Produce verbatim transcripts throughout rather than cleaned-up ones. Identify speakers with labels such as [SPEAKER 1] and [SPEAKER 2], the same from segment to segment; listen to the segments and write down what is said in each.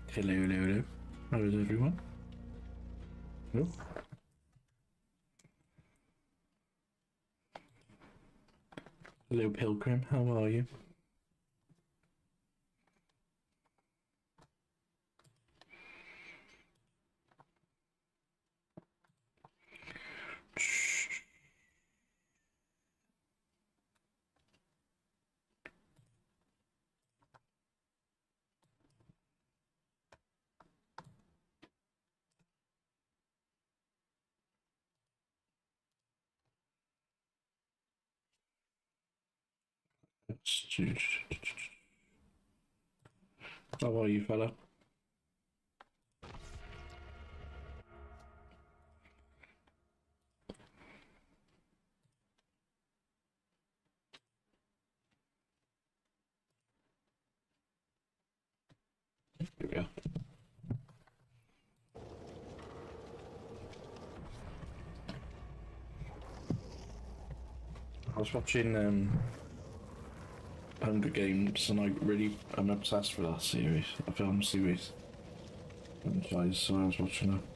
[SPEAKER 1] Hello, hello, hello. How is everyone? Hello? Hello, Pilgrim. How are you? How are you, fella? Here we go. I was watching um, Hunger Games, and I really am obsessed with that series, a film series. Franchise, so I was watching it.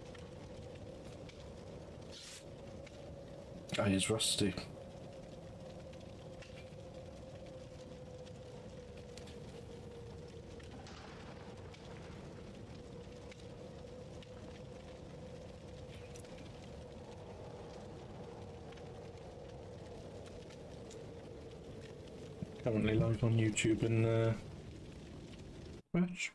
[SPEAKER 1] Ah, he's rusty. Currently live on YouTube and uh, Twitch.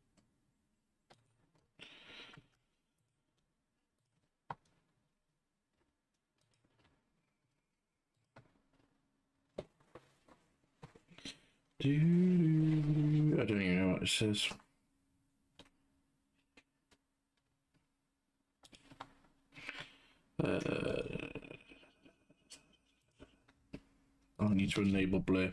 [SPEAKER 1] Do, I don't even know what it says. Uh, I need to enable blur.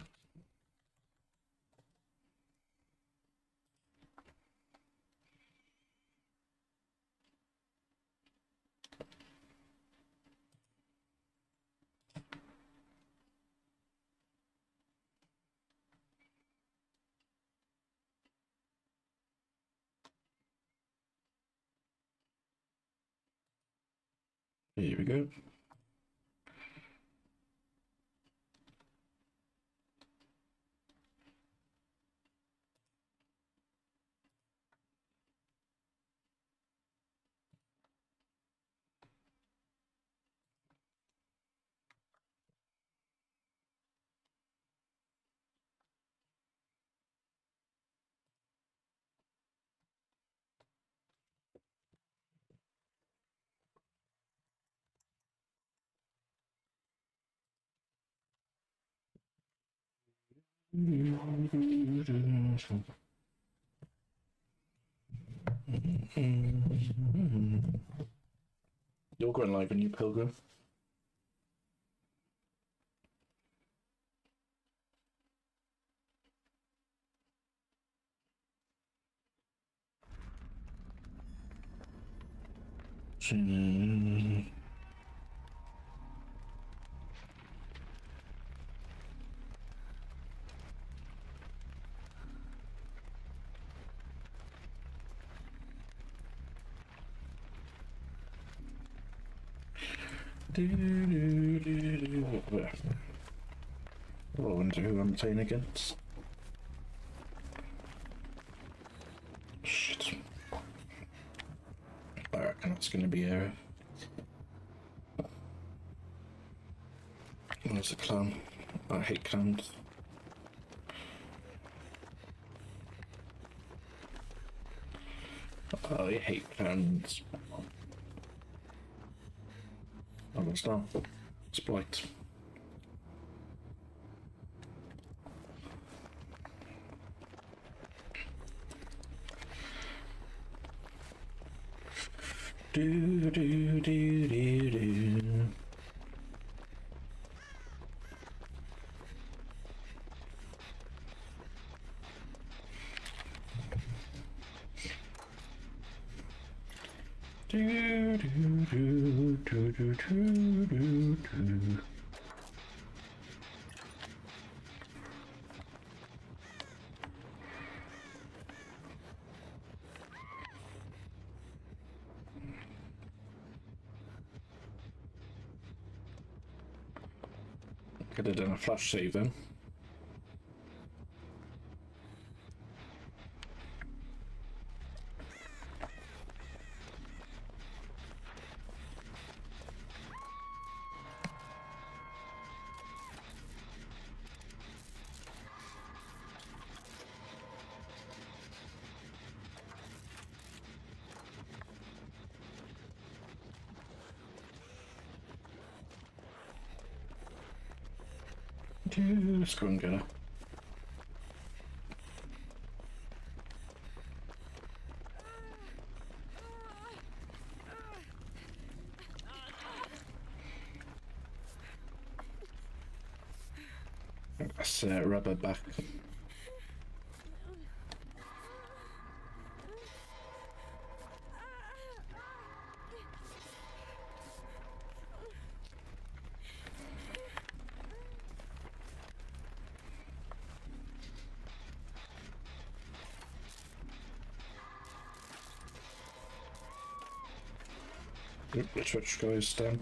[SPEAKER 1] Here we go. You're going live on you, Pilgrim. Oh, I wonder who I'm playing against. Shit. I reckon it's going to be a. Where's a clown? I hate clowns. I hate clowns. Oh, it's not. Sprite. Do do do do do. Do do do do do do do do. Could have done a flash save then. Let's go and get her. That's uh, rubber back. The Twitch goes down.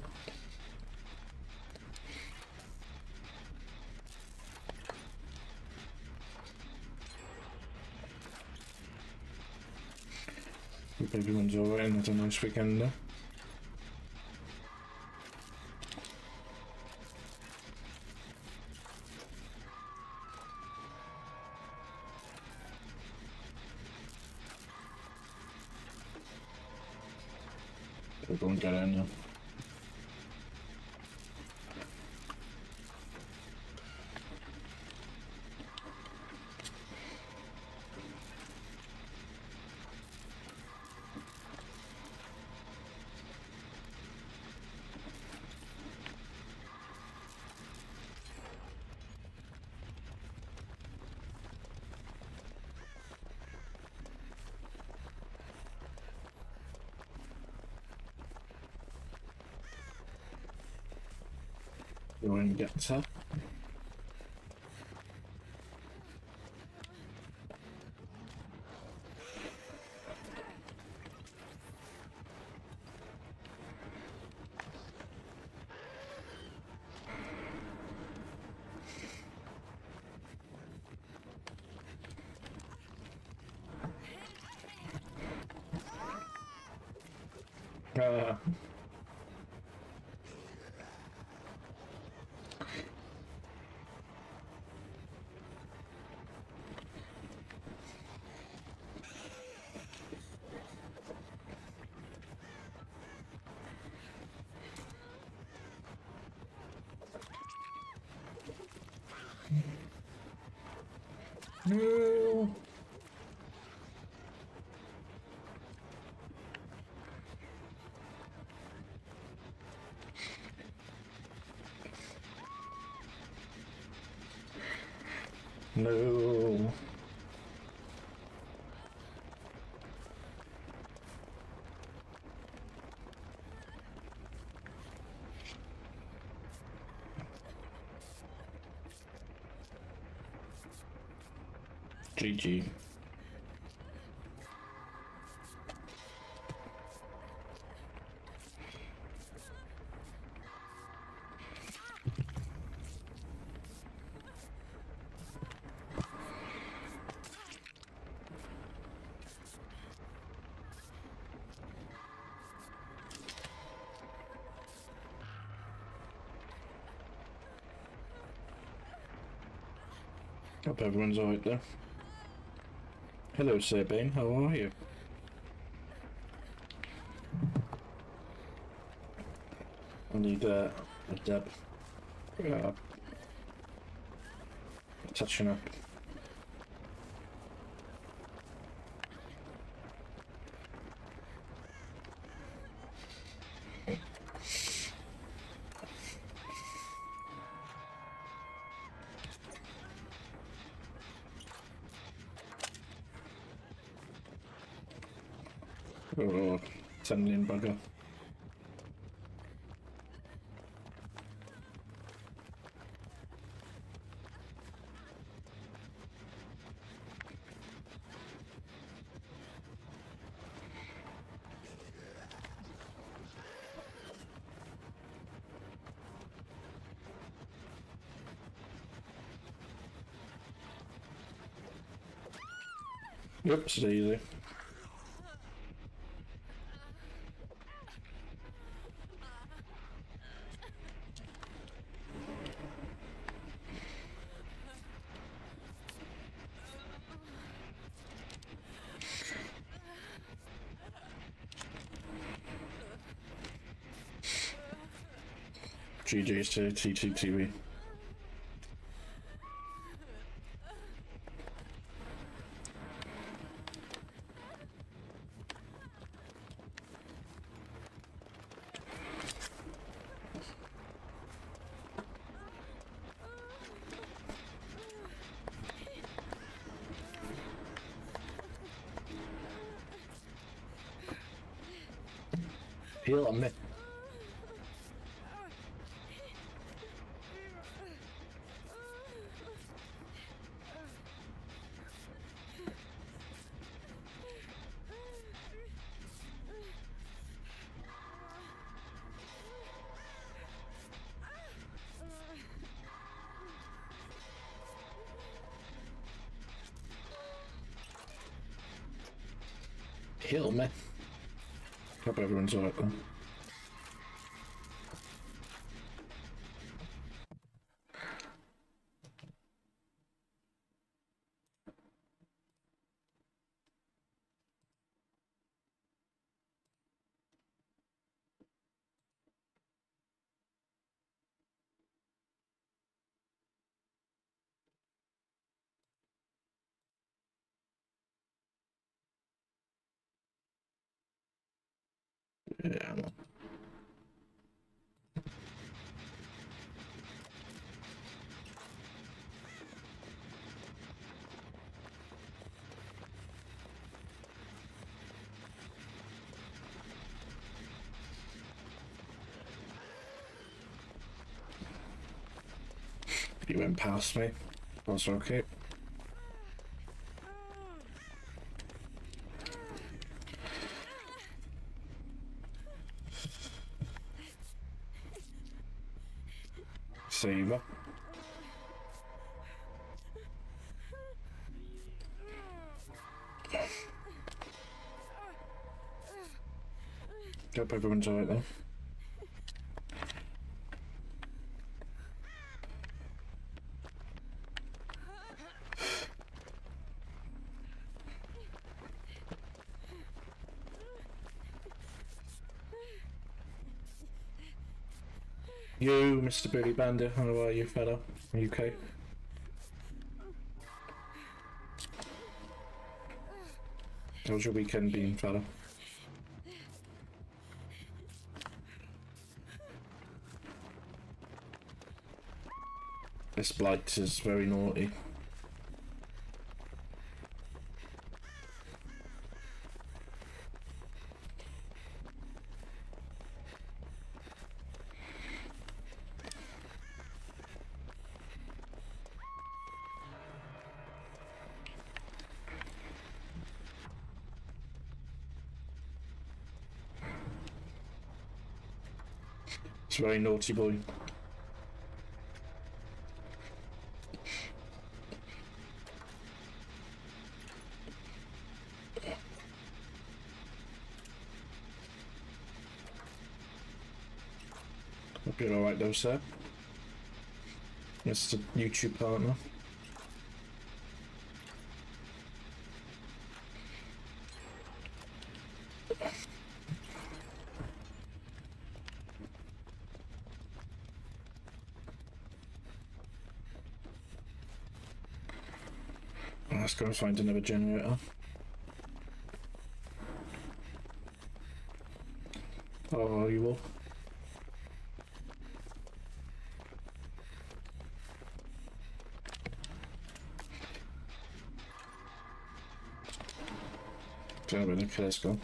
[SPEAKER 1] Hope everyone's alright and had a nice weekend there. We'll go and get in now. Go and get her. Uh, no. No. G G. Hope everyone's alright there. Hello, Sir Bane, how are you? I need uh, a dab. Uh, touching up. Oh, sending bugger. Yep, it's easy. G G's to T T T V. Heal me. Heal me. Hope everyone's alright then. Yeah. You went past me. That's okay. Saver. Hope everyone's alright though. You, Mister Billy Bandit, how are you, fella? Are you okay? How's your weekend been, fella? This blight is very naughty. It's a very naughty boy. Hope you're alright though, sir. Mister YouTube partner. Let's go and find another generator. Oh, you will. Don't know where the killer's gone.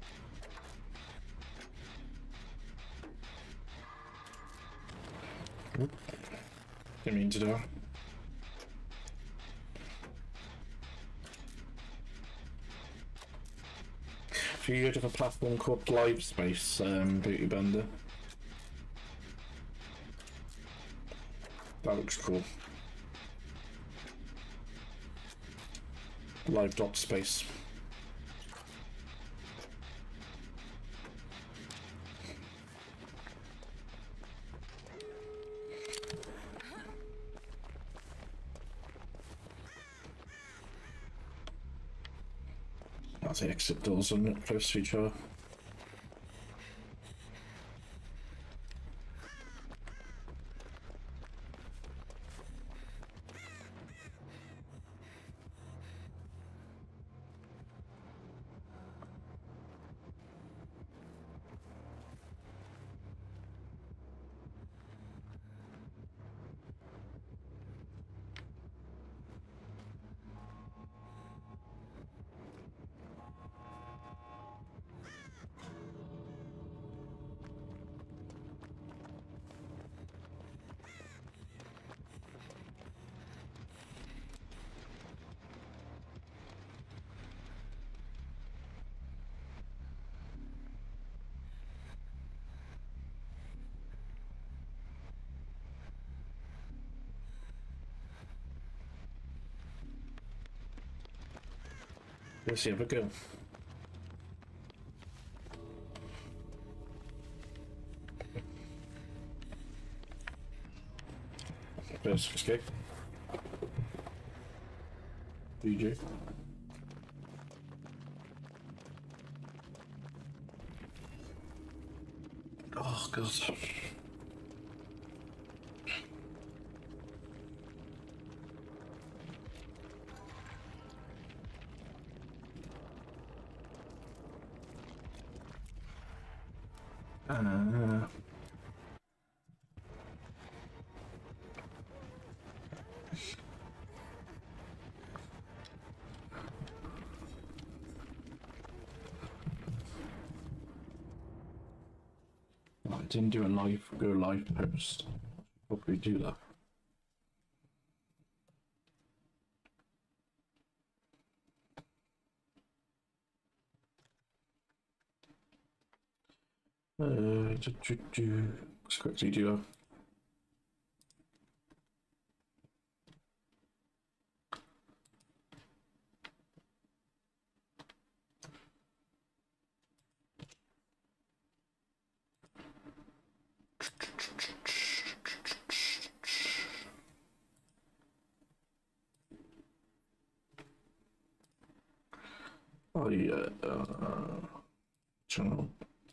[SPEAKER 1] Didn't mean to do. If you go to a platform called Live Space, um, Beauty Bender. That looks cool. live dot space. That's the exit doors on it, close to each other. Let's have a go. First escape. D J. Oh god. Uh, I didn't do a live go live post. Probably do that. Uh, do, do, do. Let's quickly do that. Oh yeah, uh, channel.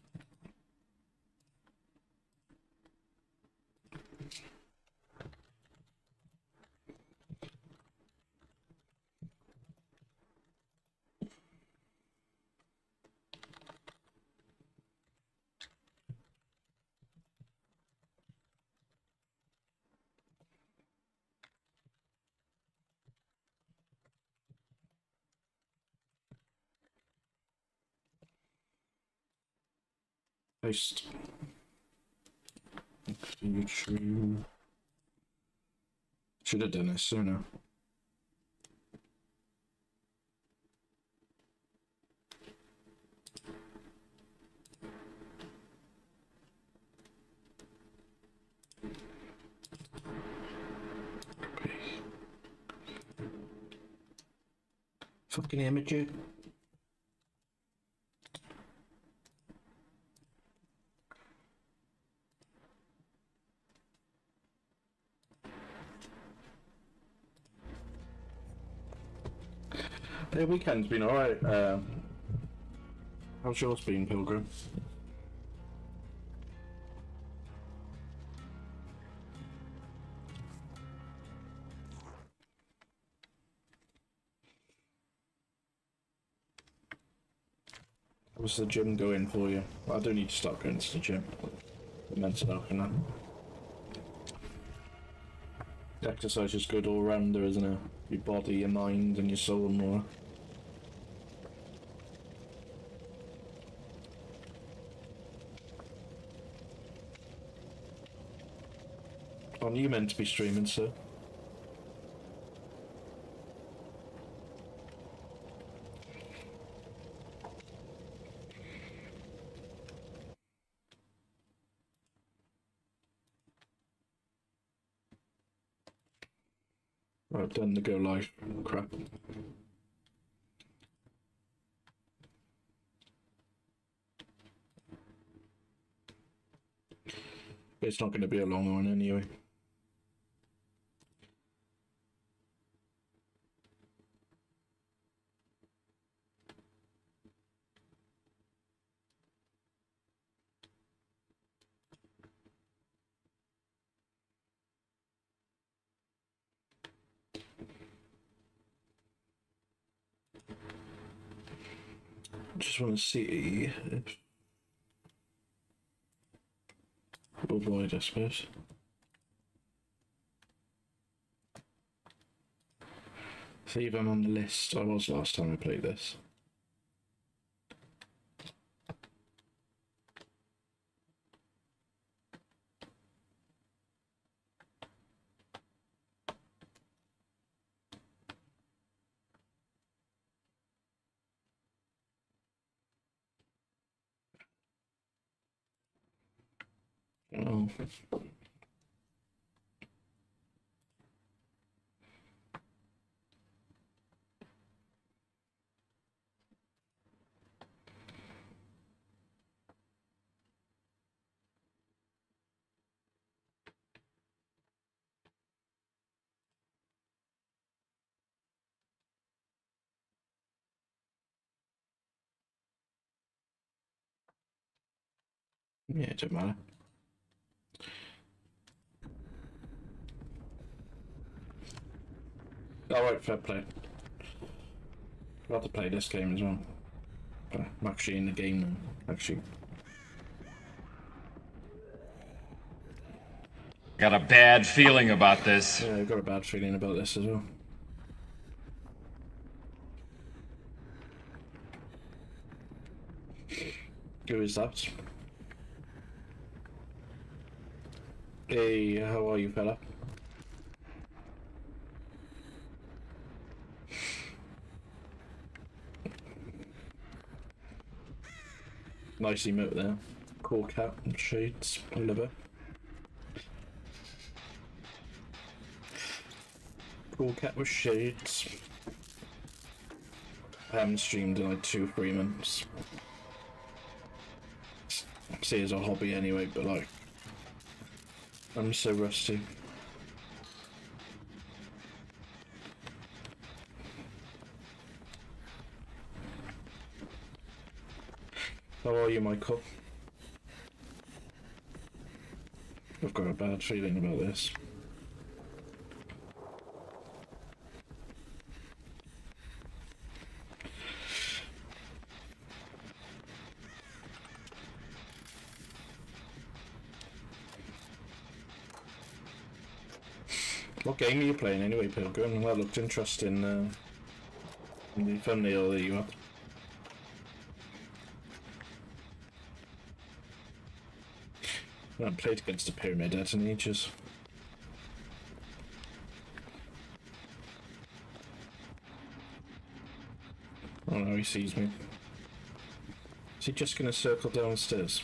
[SPEAKER 1] Paste. YouTube. Should have done this sooner. Fucking amateur. The weekend's been alright. Uh, how's yours been, Pilgrim? How's the gym going for you? Well, I don't need to start going to the gym. I meant to know, you know. Exercise is good all rounder, isn't it? Your body, your mind, and your soul and more. Aren't you meant to be streaming, sir? Right, done the go live crap. It's not going to be a long one anyway. Just want to see if worldwide, I suppose. See if I'm on the list. I was last time I played this. Oh. Yeah, it don't matter. Alright, fair play. I'd rather play this game as well. But I'm actually in the game now, actually.
[SPEAKER 2] Got a bad feeling about this.
[SPEAKER 1] Yeah, I've got a bad feeling about this as well. Who is that? Hey, how are you, fella? Nice emote there. Cool cat and shades. I love it. Cool cat with shades. I haven't streamed in like two, three months. See, as a hobby anyway, but like, I'm so rusty. How are you, Michael? I've got a bad feeling about this. What game are you playing anyway, Pilgrim? That looked interesting uh, in the thumbnail that you had. I haven't played against the Pyramid Head in ages. Oh no, he sees me. Is he just gonna circle downstairs?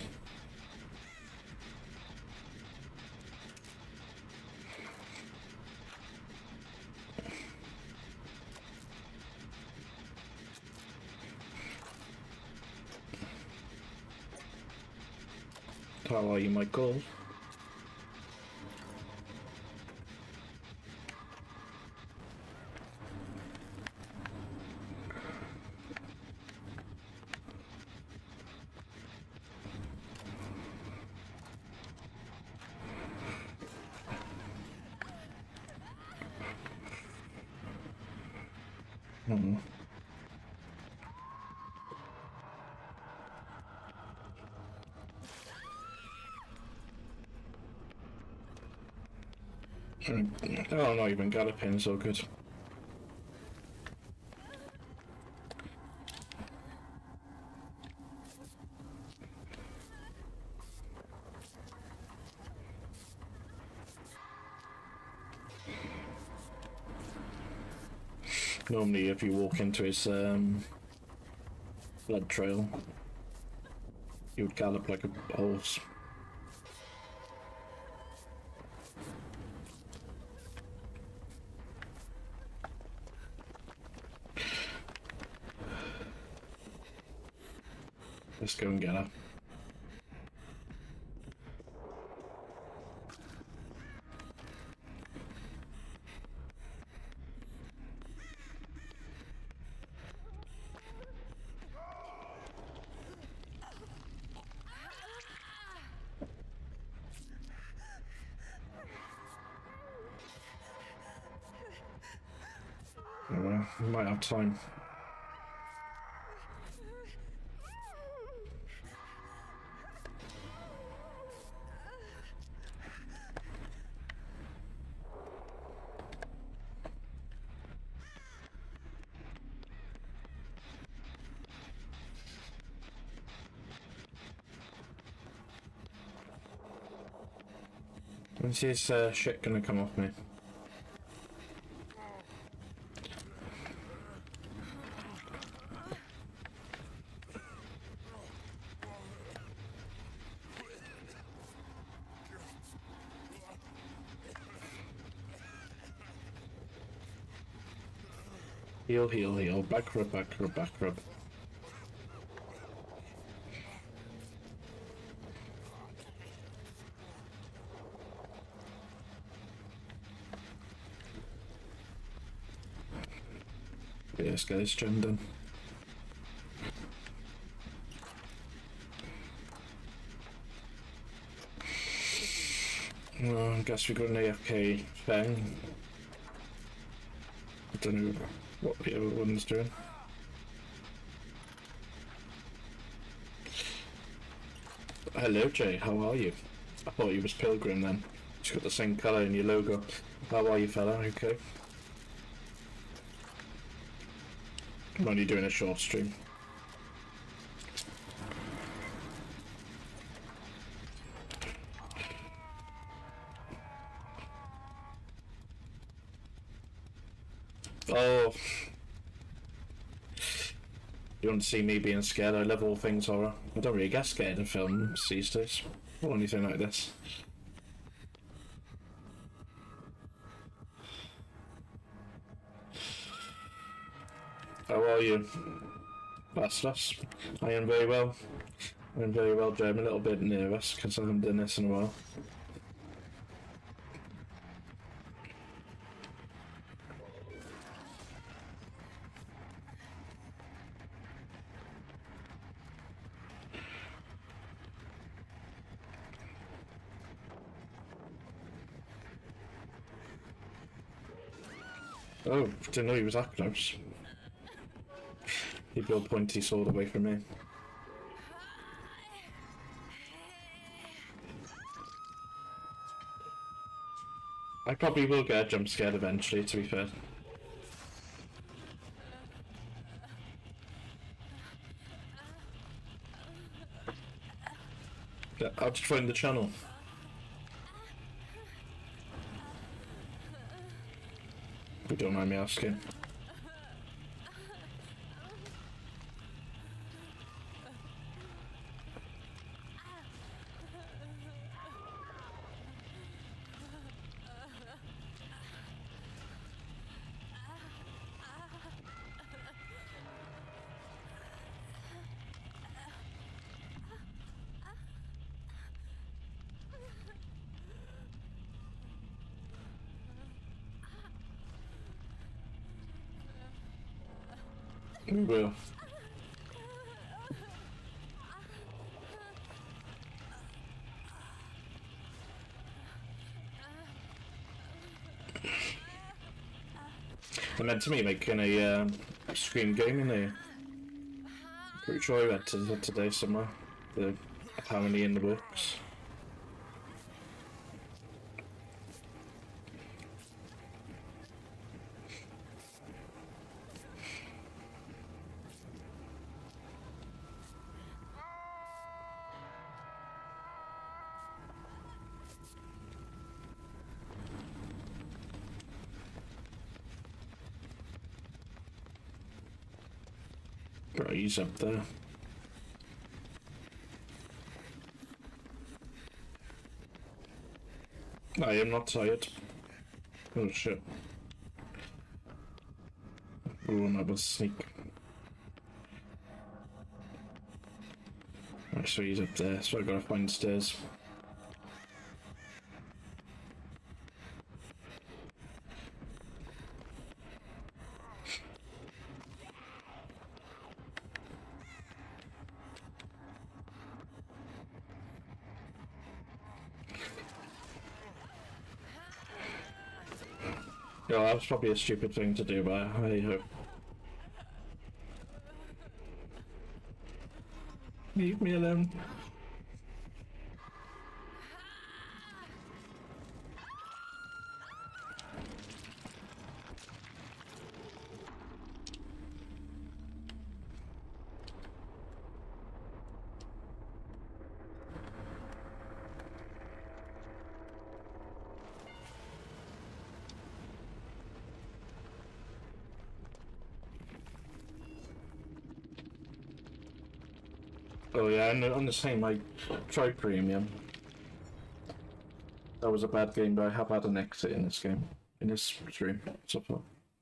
[SPEAKER 1] How are you, Michael? Hmm. Oh, not even galloping, so good. Normally, if you walk into his um, blood trail, you would gallop like a horse. Let's go and get her. Oh well, we might have time. When's this uh, shit gonna come off me? Heal, heal, heal. Back rub, back rub, back rub. Yeah, let's get this gen done. Well, I guess we got an A F K thing. I don't know what the other one's doing. Hello, Jay. How are you? I thought you was Pilgrim then. It's got the same colour in your logo. How are you, fella? Okay. I'm only doing a short stream. Oh. You want to see me being scared? I love all things horror. I don't really get scared in films these days. Or anything like this. How are you? That's us. I am very well. I am very well, Jay. I'm a little bit nervous because I haven't done this in a while. Oh, didn't know he was that close. He'd go pointy sword away from me. I probably will get jump scared eventually, to be fair. Yeah, I'll just find the channel. If you don't mind me asking. We will. I meant to be making a um, Scream game in there. Pretty sure I read to today somewhere. They're apparently in the books. Right, he's up there. I am not tired. Oh shit. Oh, another sneak. Right, so he's up there, so I gotta find stairs. Yeah, that was probably a stupid thing to do, but I hope. Leave me alone. Oh yeah, and on the same, I tried premium. That was a bad game, but I have had an exit in this game, in this stream so far.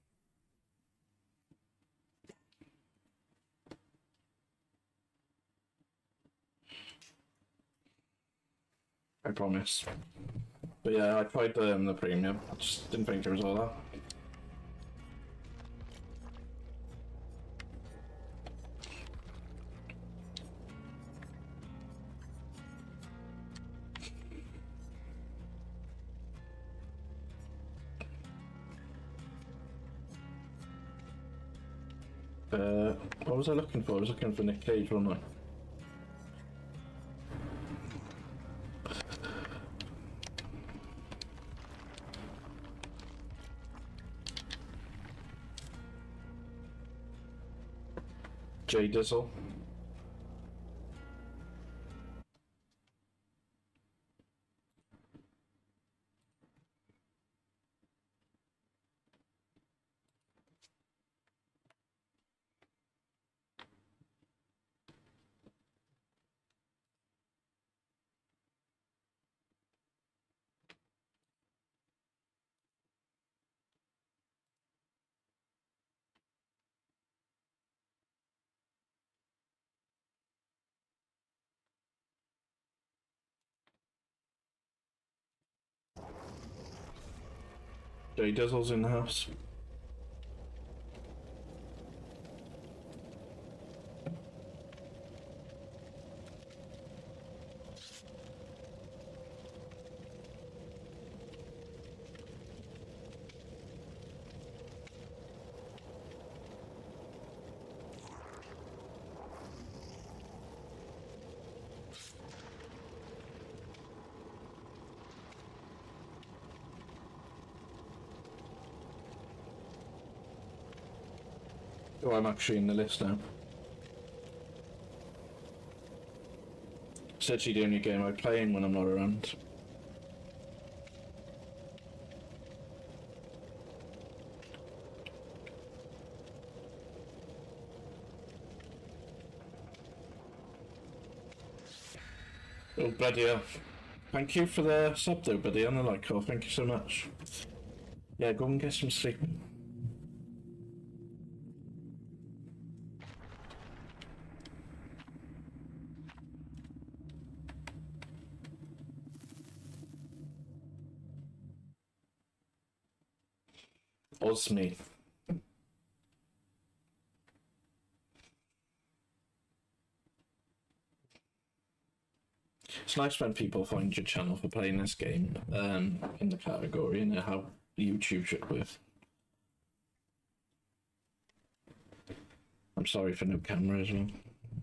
[SPEAKER 1] I promise. But yeah, I tried um, the premium. I just didn't think there was all that. Uh, what was I looking for? I was looking for Nick Cage, wasn't I? J Dizzle. J Dizzle's in the house. Oh, I'm actually in the list now. It's actually the only game I'm playing when I'm not around. Oh, buddy, uh, thank you for the sub though, buddy, on the like call. Thank you so much. Yeah, go and get some sleep. Osme. It's nice when people find your channel for playing this game um, in the category and how YouTube should with. I'm sorry for no camera as well.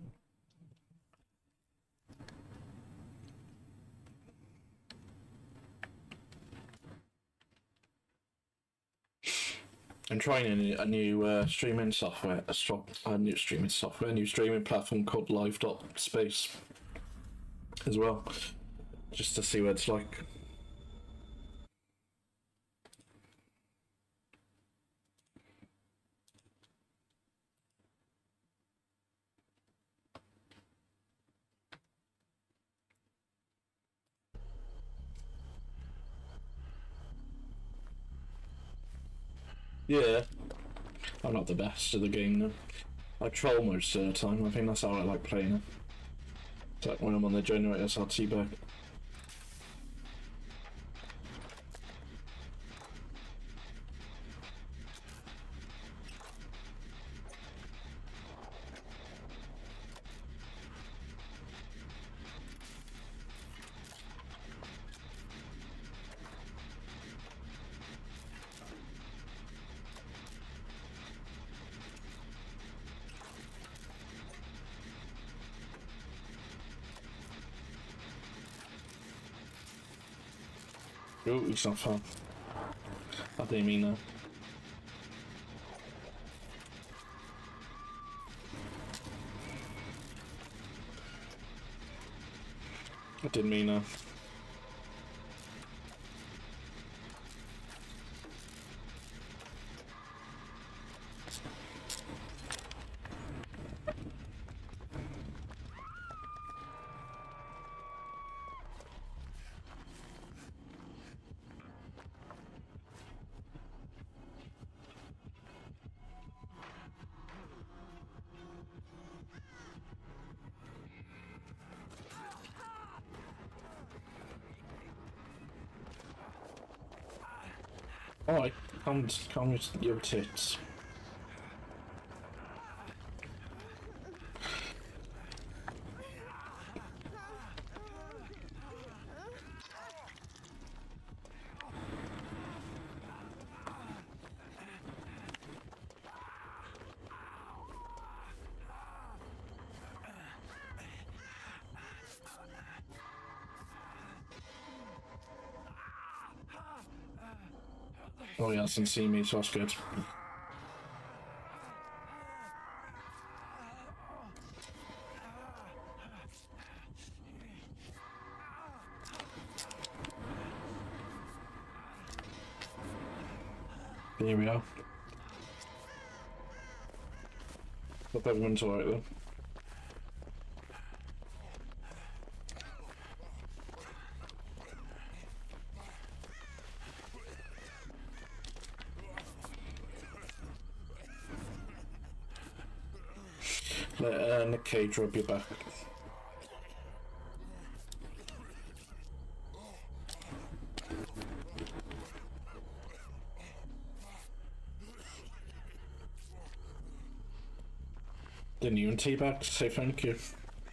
[SPEAKER 1] I'm trying a new, a new uh, streaming software, a, stro a new streaming software, a new streaming platform called Live Space as well, just to see what it's like. Yeah, I'm not the best at the game though. I troll most of the time. I think that's how I like playing it. It's like when I'm on the generator, I'll teabag. Oh, he's not far. I didn't mean that. I didn't mean that. Alright, calm, calm your tits. Oh, he hasn't seen me, so that's good. Here we are. Hope everyone's alright though. Let uh, Nick Cage rub your back. Didn't even teabag to say thank you.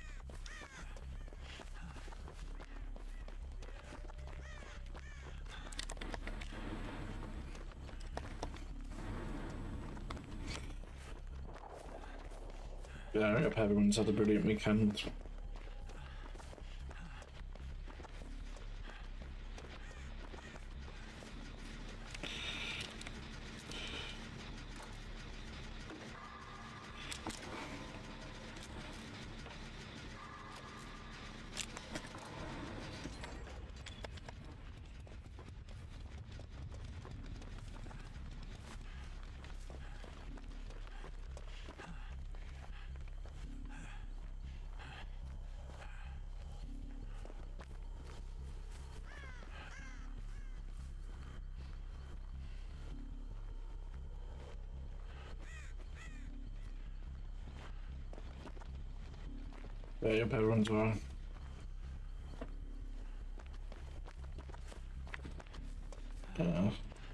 [SPEAKER 1] Yeah, I hope everyone's had a brilliant weekend. Yeah, I hope everyone's alright. Yeah.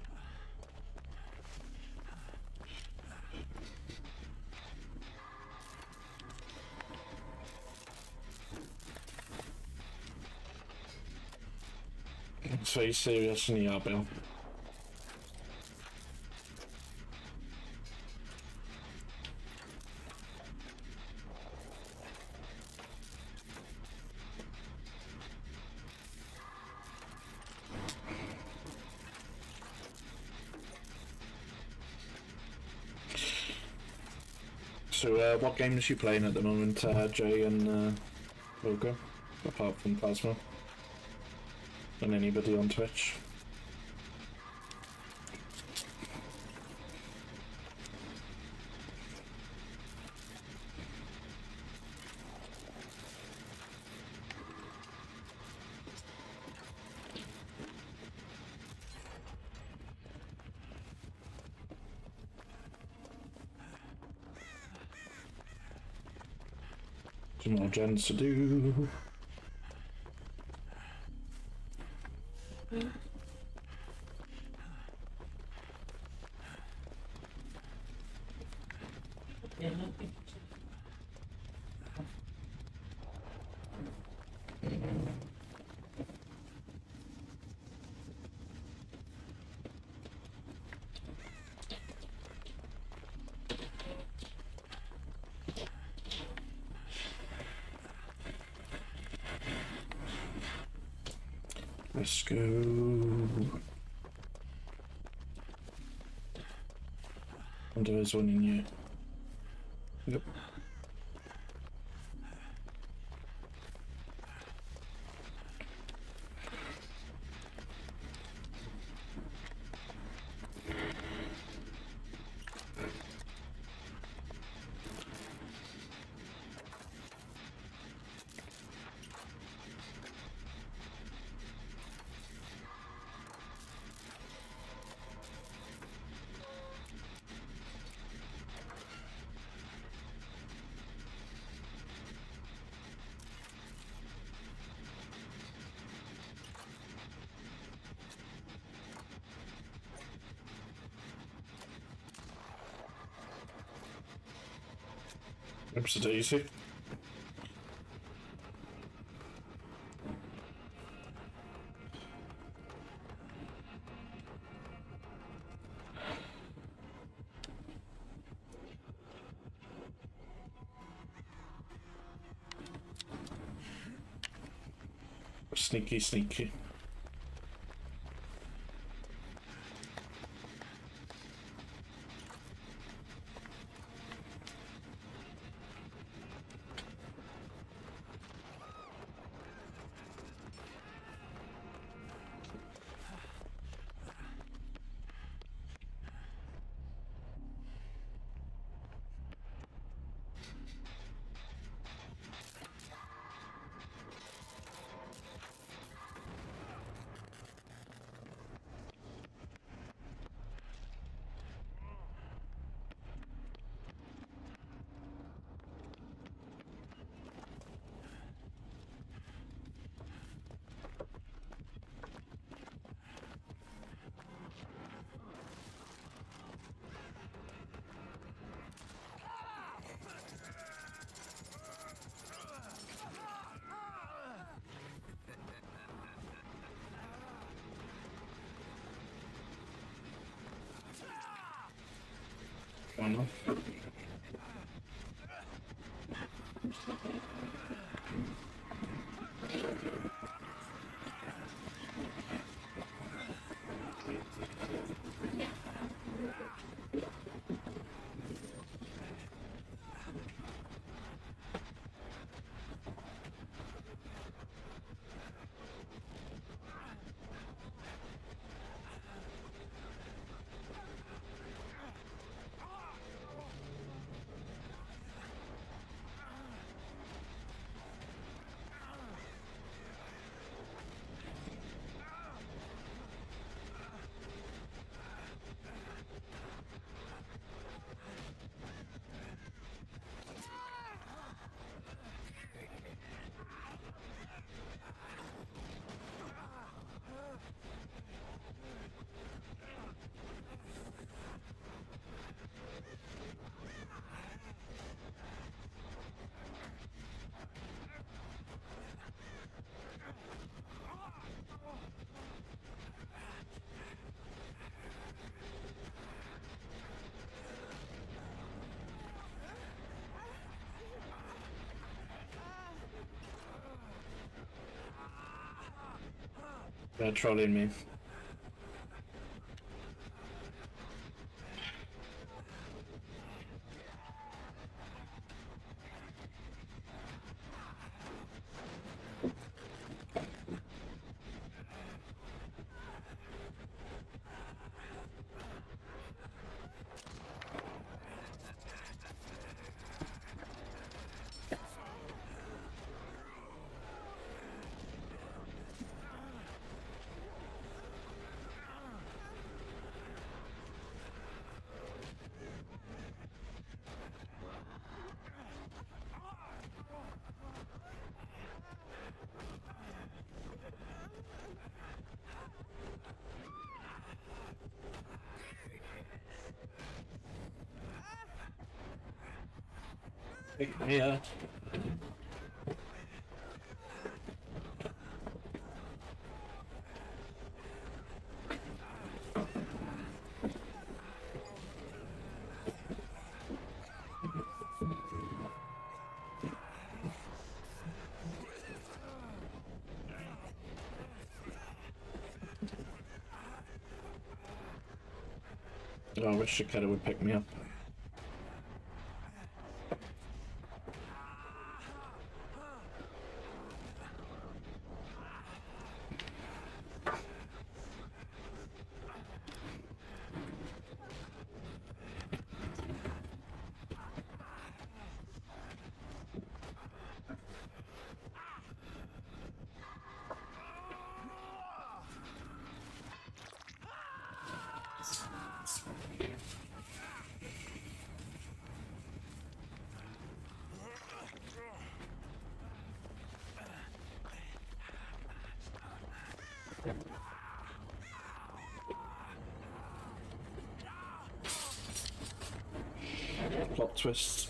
[SPEAKER 1] It's very serious in the Bill. So, uh, what games are you playing at the moment, uh, Jay and uh, Logo, apart from Plasma? And anybody on Twitch? Some more gens to do. Let's go. Wonder there's one in you. Yep. Oops, it's easy. Sneaky, sneaky. One more. They're trolling me. Yeah. Oh, I wish Shakira would pick me up. Plot twist.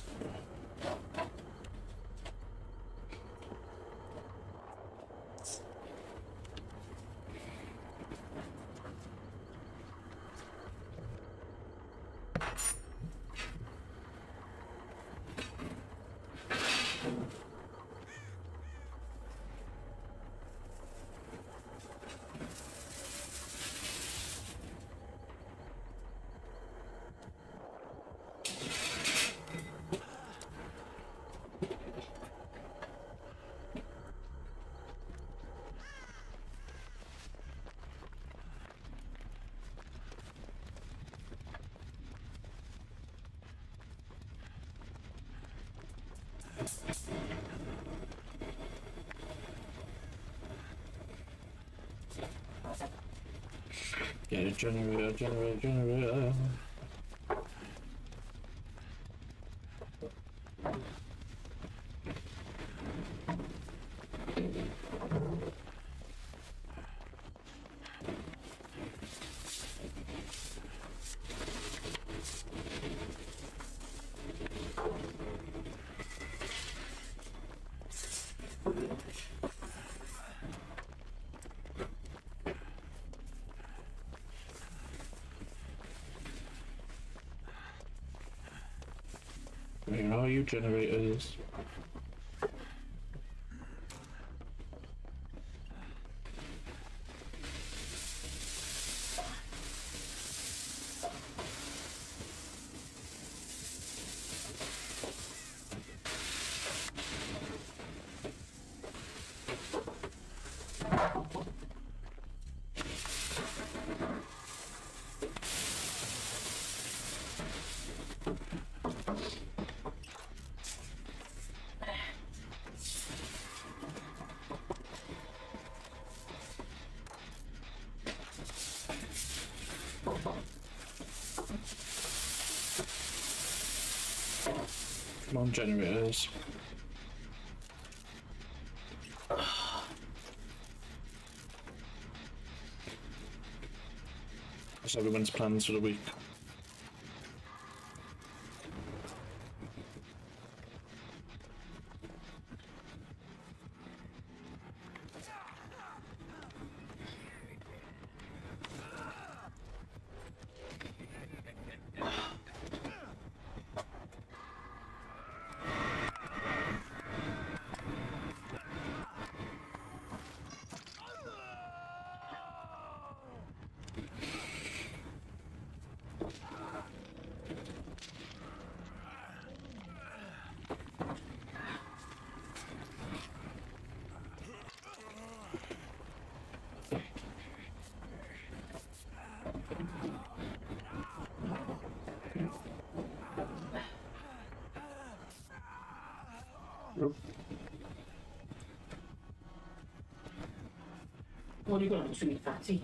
[SPEAKER 1] Get a generator, generator, generator. Where are you, generators? Come on, generators. What's everyone's plans for the week?
[SPEAKER 3] What are you going to treat, Fatty?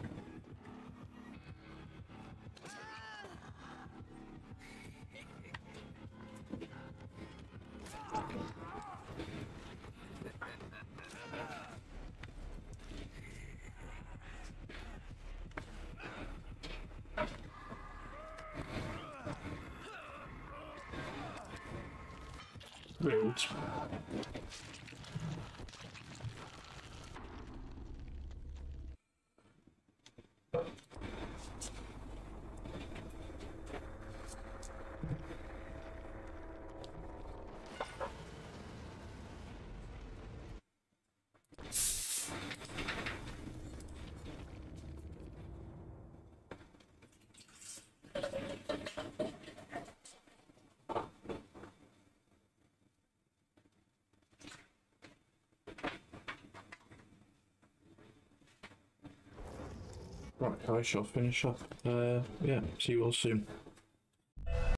[SPEAKER 1] Rude. Right, I shall finish up. Uh, yeah, see you all soon.